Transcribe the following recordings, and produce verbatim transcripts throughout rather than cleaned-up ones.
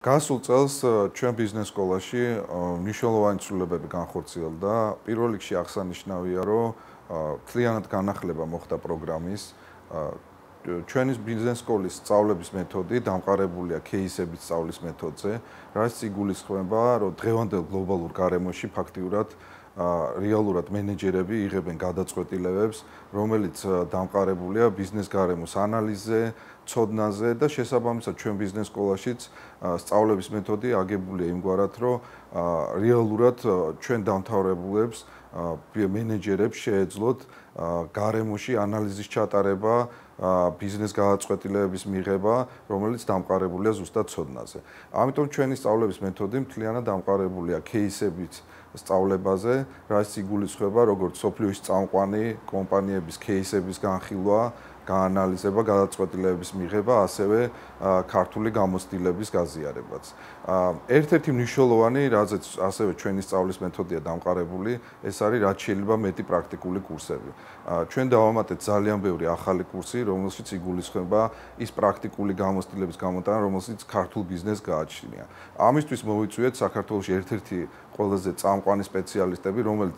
გასულ წელს ჩვენ ბიზნეს სკოლაში მნიშვნელოვანი ცვლილებები განხორციელდა. პირველ რიგში აღსანიშნავია, რომ მთლიანად განახლება მოხდა პროგრამის. ჩვენი ბიზნეს სკოლის სწავლების მეთოდი დამყარებულია кейსების სწავლის მეთოდზე, რაც იგულისხმება, რომ დღევანდელ გლობალურ გარემოში ფაქტიურად რეალურად მენეჯერები იღებენ გადაწყვეტილებებს, რომელიც დამყარებულია ბიზნეს გარემოს ანალიზზე, ცოდნაზე და შესაბამისად ჩვენ ბიზნეს სკოლაშიც სწავლების მეთოდი აგებულია იმგვარად, რომ რეალურად ჩვენ დამთავრებულებს მენეჯერებს შეეძლოთ გარემოში ანალიზის ჩატარება, ბიზნეს გადაწყვეტილებების მიღება, რომელიც დამყარებულია ზუსტად ცოდნაზე. ამიტომ ჩვენი სწავლების მეთოდი მთლიანად დამყარებულია кейსებით სწავლებაზე, რაც იგულისხმება როგორც სოფლიოში წამყვანი კომპანიების кейსების განხილვა, გაანალიზება, გადაწყვეტილებების მიღება, ასევე ქართული გამოცდილების გაზიარებაც. ერთ-ერთი მნიშვნელოვანი, რაზეც ასევე ჩვენი სწავლის მეთოდია დამყარებული, ეს არის რაც შეიძლება მეტი პრაქტიკული კურსები. ჩვენ დავამატეთ ძალიან ბევრი ახალი კურსი, რომელშიც იგულისხმება ის პრაქტიკული გამოცდილების გამოტანა, რომელშიც ქართულ ბიზნესს გააჩნია. ამისთვის მოვიწვიეთ საქართველოში ერთ-ერთი ყველაზე წამყვანი სპეციალისტები, რომელიც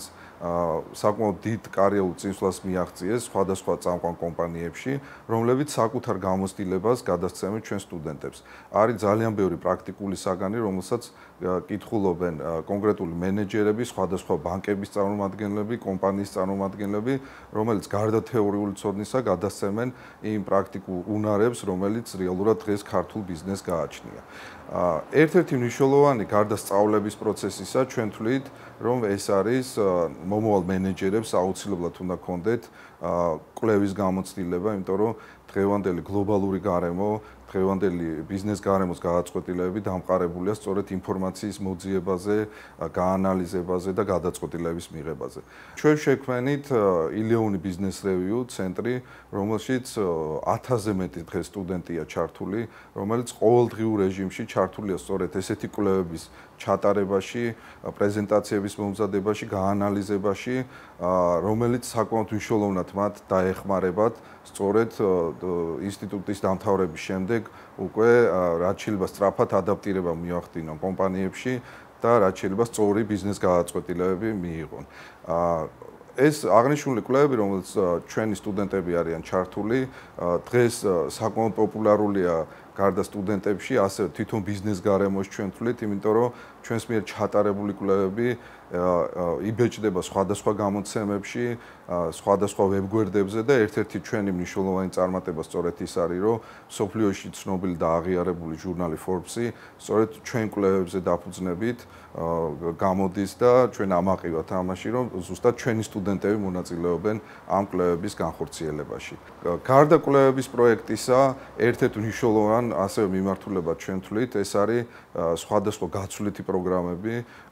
საკმაოდ დიდ კარიერულ წინსვლას მიაღწიეს სხვადასხვა წამყვან კომპანიებში, რომლებიც საკუთარ გამოცდილებას გადასცემენ ჩვენ სტუდენტებს. არის ძალიან ბევრი პრაქტიკული საგანი, რომელსაც კითხულობენ კონკრეტული მენეჯერები, სხვადასხვა ბანკების წარმომადგენლები, კომპანიის წარმომადგენლები, რომელიც გარდა თეორიული ცოდნისა გადასცემენ იმ პრაქტიკულ უნარებს, რომელიც რეალურად დღეს ქართულ ბიზნესს გააჩნია. ერთ-ერთი მნიშვნელოვანი გარდა სწავლების პროცესისა ჩვენ თვლით, რომ ეს არის მომავალ მენეჯერებს აუცილებლად უნდა ქონდეთ კვლევის გამოცდილება, იმიტომ რომ დღევანდელი გლობალური გარემო, დღევანდელი ბიზნეს გარემოს გადაწყვეტილებები დამყარებულია სწორედ ინფორმაციის მოძიებაზე, გაანალიზებაზე და გადაწყვეტილების მიღებაზე. ჩვენ შექმნით ილეონი ბიზნეს რევიუ ცენტრი, რომელშიც ათასზე მეტი დღეს სტუდენტია ჩართული, რომელიც ყოველდღიურ რეჟიმში ჩართულია სწორედ ესეთი კვლევების ჩატარებაში, პრეზენტაციების მომზადებაში, გაანალიზებაში, რომელიც საკმაოდ მნიშვნელოვნად მათ დაეხმარებათ სწორედ ინსტიტუტის დამთავრების შემდეგ უკვე რაც შეიძლება სწრაფად ადაპტირება მიახდინონ კომპანიებში და რაც შეიძლება სწორი ბიზნეს გადაწყვეტილებები მიიღონ. ეს აღნიშნული კვლევები, რომელიც ჩვენი სტუდენტები არიან ჩართული, დღეს საკმაოდ პოპულარულია გარდა სტუდენტებში, ასევე თვითონ ბიზნეს გარემოში ჩვენ თვლით, იმიტომ რომ ჩვენს მიერ ჩატარებული კვლევები იბეჭდება სხვადასხვა გამოცემებში, სხვადასხვა ვებგვერდებზე და ერთ-ერთი ჩვენი მნიშვნელოვანი წარმატება სწორედ ის არის, რომ სოფლიოში ცნობილი და აღიარებული ჟურნალი Forbes-ი სწორედ ჩვენ კვლევებზე დაფუძნებით გამოდის და ჩვენ ამაყივათ ამაში, რომ ზუსტად ჩვენი სტუდენტები მონაწილეობენ ამ კვლევების განხორციელებაში. გარდა კვლევების პროექტისა, ერთ-ერთი მნიშვნელოვანი ასევე მიმართულება ჩვენ თვლით, ეს არის სხვადასხვა გაცვლითი პროგრამები,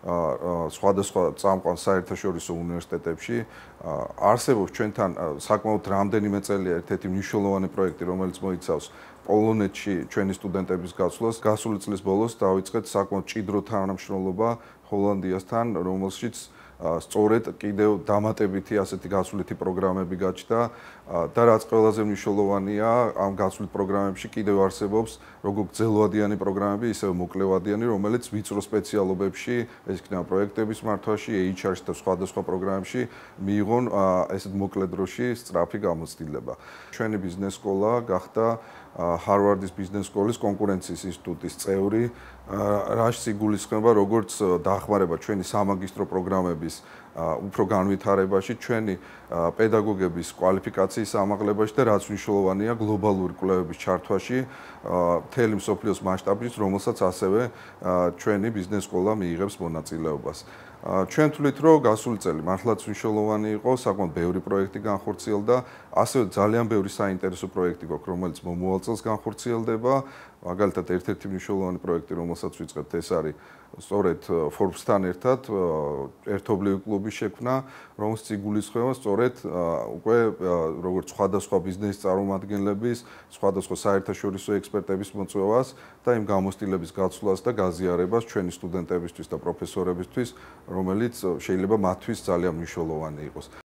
სხვადასხვა წამყვან საერთაშორისო უნივერსიტეტებში. არსებობს ჩვენთან საკმაოდ რამდენიმე წელია ერთ-ერთი მნიშვნელოვანი პროექტი, რომელიც მოიცავს პოლონეთში ჩვენი სტუდენტების გაცვლას. გასული წლის ბოლოს დავიწყეთ საკმაოდ მჭიდრო თანამშრომლობა ჰოლანდიასთან, რომელშიც სწორედ კიდევ დამატებითი ასეთი გაცვლითი პროგრამები გაჩნდა და რაც ყველაზე მნიშვნელოვანია, ამ გაცვლით პროგრამებში კიდევ არსებობს როგორც გრძელვადიანი პროგრამები, ისევ მოკლევადიანი, რომელიც ვიწრო სპეციალობებში, ეს იქნება პროექტების მართვაში, ეიჩ არ-ში და სხვადასხვა პროგრამებში მიიღონ ესეთ მოკლე დროში სწრაფი გამოცდილება. ჩვენი ბიზნეს სკოლა გახდა ჰარვარდის ბიზნეს სკოლის კონკურენციის ინსტიტუტის წევრი, რაშიც იგულისხმება როგორც დახმარება ჩვენი სამაგისტრო პროგრამების უფრო განვითარებაში, ჩვენი პედაგოგების კვალიფიკაციის ამაღლებაში და რაც მნიშვნელოვანია გლობალური კვლევების ჩართვაში მთელი მსოფლიოს მასშტაბით, რომელსაც ასევე ჩვენი ბიზნეს სკოლა მიიღებს მონაწილეობას. ჩვენ თვლით, რომ გასული წელი მართლაც მნიშვნელოვანი იყო, საკმაოდ ბევრი პროექტი განხორციელდა, ასევე ძალიან ბევრი საინტერესო პროექტი გვაქვს, რომელიც მომავალ წელს განხორციელდება. მაგალითად, ერთ-ერთი მნიშვნელოვანი პროექტი, რომელსაც ვიწყებთ, ეს არის სწორედ Forbes-თან ერთად ერთობლივი კლუბის შექმნა, რომელსაც იგულისხმება სწორედ უკვე როგორც სხვადასხვა ბიზნესის წარმომადგენლების, სხვადასხვა საერთაშორისო ექსპერტების მოწვევას და იმ გამოცდილების გაცვლას და გაზიარებას ჩვენი სტუდენტებისთვის და პროფესორებისთვის, რომელიც შეიძლება მათთვის ძალიან მნიშვნელოვანი იყოს.